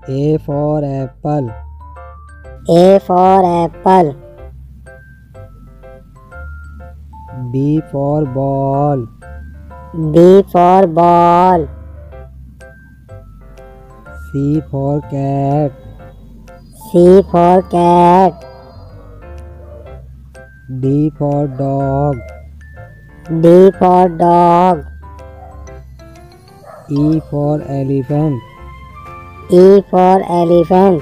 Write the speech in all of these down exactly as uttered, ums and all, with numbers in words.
A for apple. A for apple. B for ball. B for ball. C for cat. C for cat. D for dog. D for dog. E for elephant. E for elephant.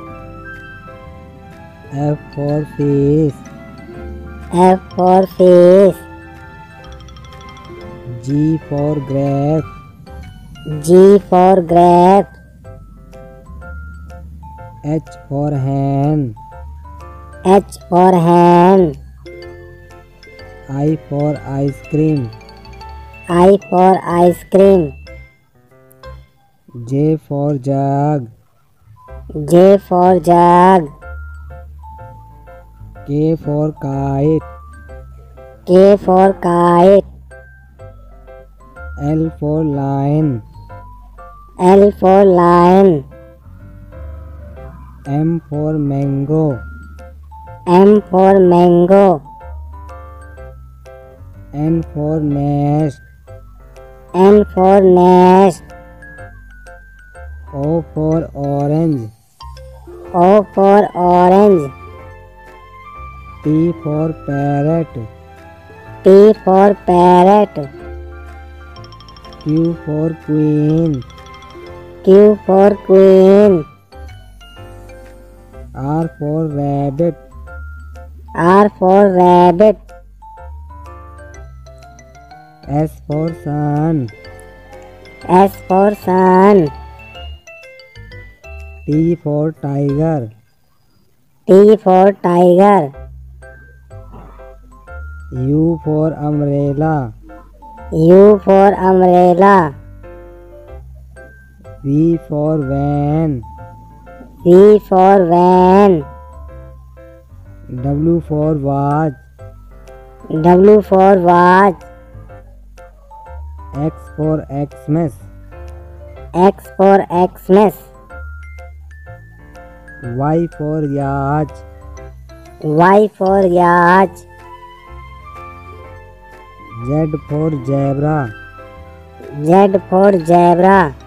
F for fish. F for fish. G for grape. G for grape. H for hen. H for hen. I for ice cream. I for ice cream. J for jug. J for jug. K for kite. K for kite. L for lion. L for lion. M for mango. M for mango. N for nest. N for nest. O for orange. O for orange. P for parrot. P for parrot. Q for queen. Q for queen. R for rabbit. R for rabbit. S for sun. S for sun. T for tiger. T for tiger. U for umbrella. U for umbrella. V for van. V for van. W for watch. W for watch. X for Xmas. X for Xmas. Y for yacht. Y for yacht. Z for zebra. Z for zebra.